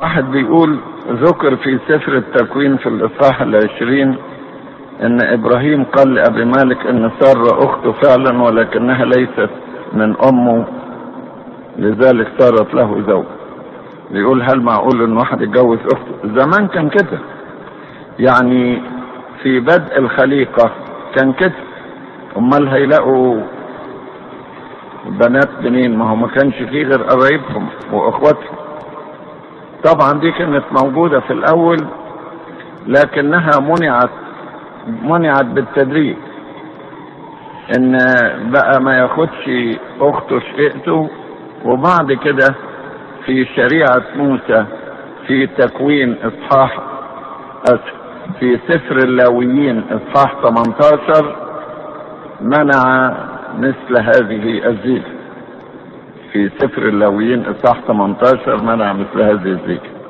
واحد بيقول ذكر في سفر التكوين في الإصحاح 20 ان ابراهيم قال لابي مالك ان سارة اخته فعلا ولكنها ليست من امه، لذلك صارت له زوج. بيقول هل معقول ان واحد يتجوز اخته؟ زمان كان كده، يعني في بدء الخليقة كان كده. امال هيلاقوا بنات منين؟ ما هو ما كانش فيه غير قرايبهم واخواتهم. طبعا دي كانت موجودة في الاول لكنها منعت بالتدريج، ان بقى ما ياخدش اخته شقته. وبعد كده في شريعة موسى في تكوين في سفر اللاويين اصحاح 18 منع مثل هذه الزيجة. في سفر اللاويين اصحاح 18 منع مثل هذه الزيجة.